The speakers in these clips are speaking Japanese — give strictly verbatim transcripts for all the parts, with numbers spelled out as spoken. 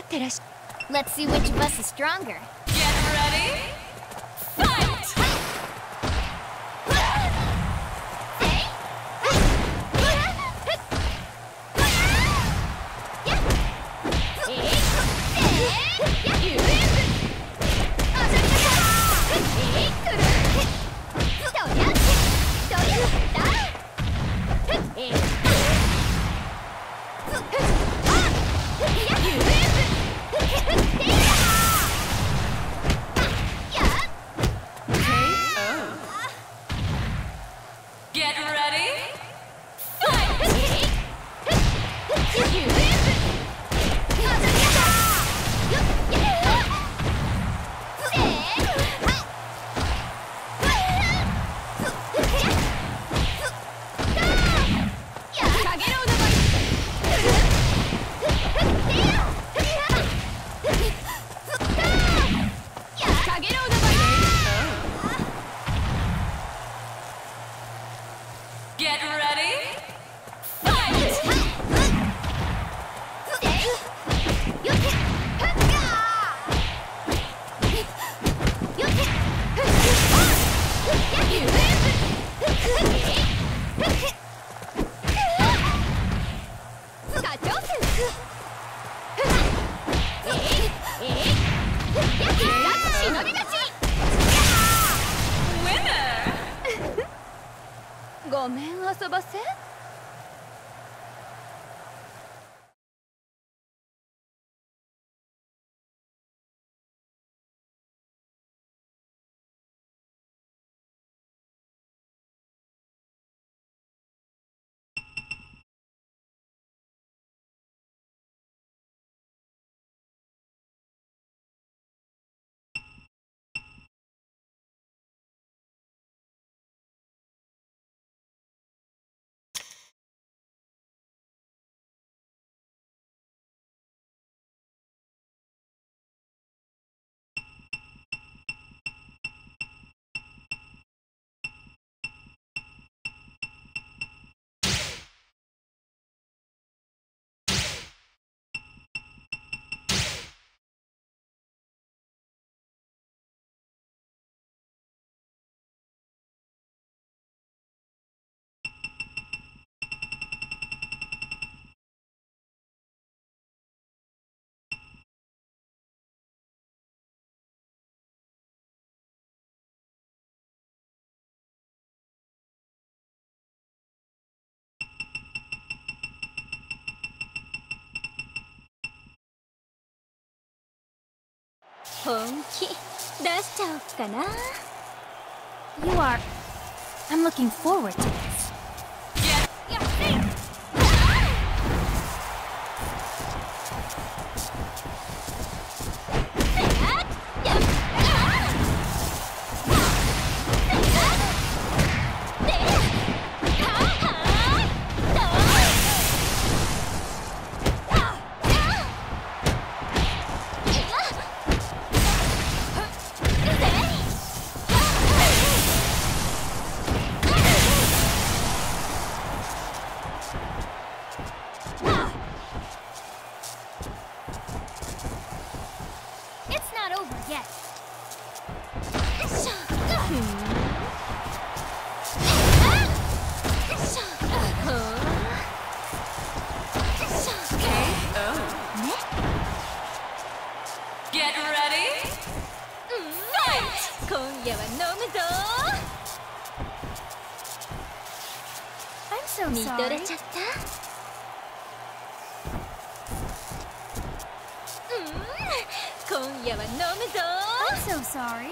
てらっしゃ。 Let's see which of us is stronger. Get ready. Fight! Get ready. Fight! Get ready. Fight! Winner! ごめん遊ばせ。本気出しちゃおっかな。 You are. I'm looking forward to this. It's not over yet. Get ready. Fight! 今夜は飲むぞ。 I'm so 見と sorry. れちゃった。うん、今夜は飲むぞ。 I'm so sorry.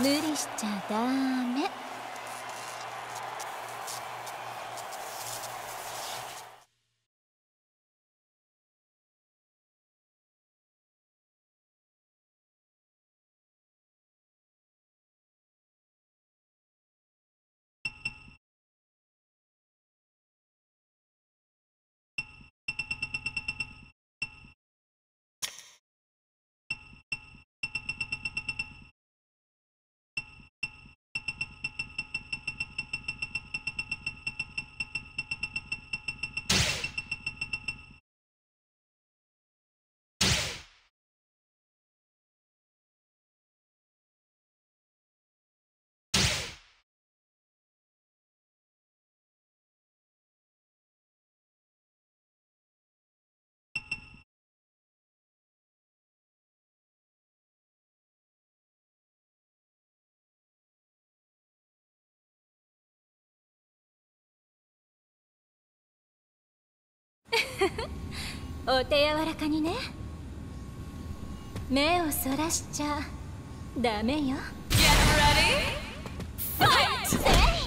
無理しちゃダメ。お手柔らかにね。目をそらしちゃダメよ。 Get ready. Fight.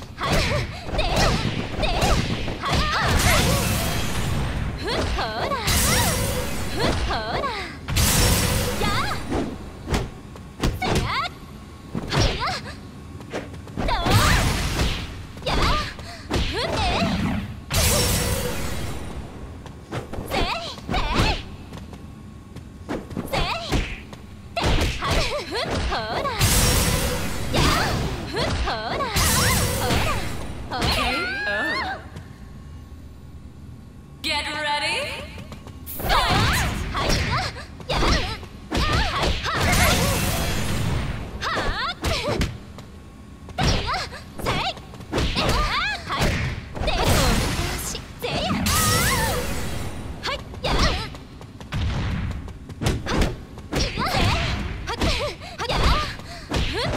ふっほらふっほらやあせやはいやどうやあふってせいせいせいてはいふっほらやあふっほらほらほら Get ready. はいややはいははてやせいえはいでおみたしせやはいやはいやせいはやふて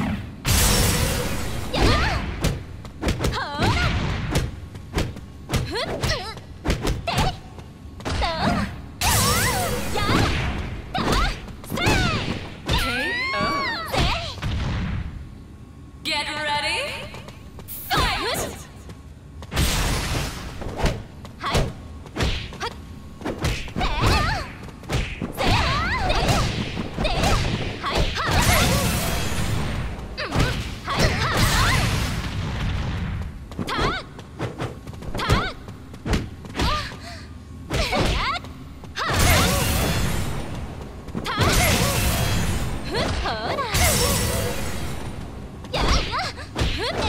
やほらふって Get ready. Fight. はいはっせやせやではいはうんはいはたたあせやはたふっほらややふって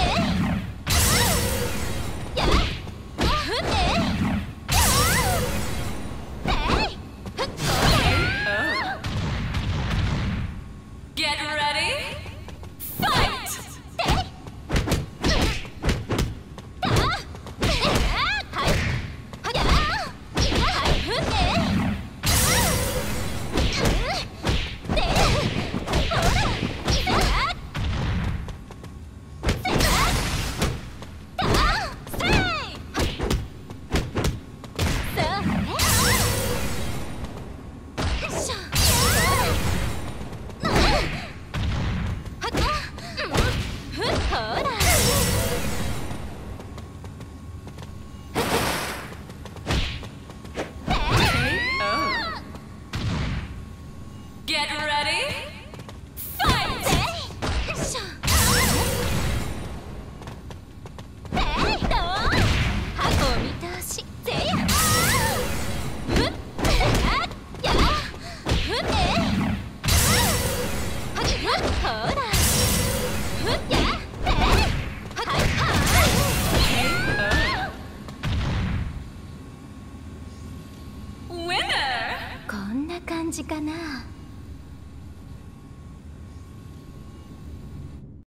やふってせいふっこら Get ready. Fight. せいたはいやはいふってでほらや Get ready. Fight. お見通しせやふっやふってはっほらふっやせはいは Winner. こんな感じかな。